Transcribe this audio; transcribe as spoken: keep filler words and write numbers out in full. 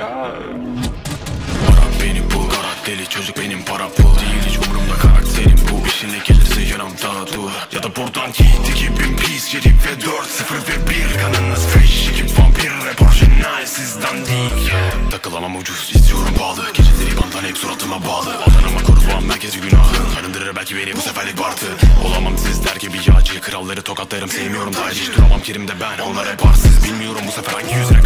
Para benim bu, kara deli çocuk benim, para pul değil hiç umurumda karakterim bu. İşine gelirse yanımda dur ya da buradan git. iki bin pis, yedi ve dört, sıfır ve bir. Kanınız fresh, ekip vampir, rap orijinal sizden değil, yeah. Takılamam ucuz, istiyorum pahalı. Geceleri bandan hep suratıma bağlı. Vatanıma kurban merkezi günahı. Arındırır belki beni bu seferlik bartı. Olamam sizler gibi yağcı, kralları tokatlarım sevmiyorum dayı. Hiç duramam kerimde ben, onlar hep arsız. Bilmiyorum bu sefer hangi yüzüne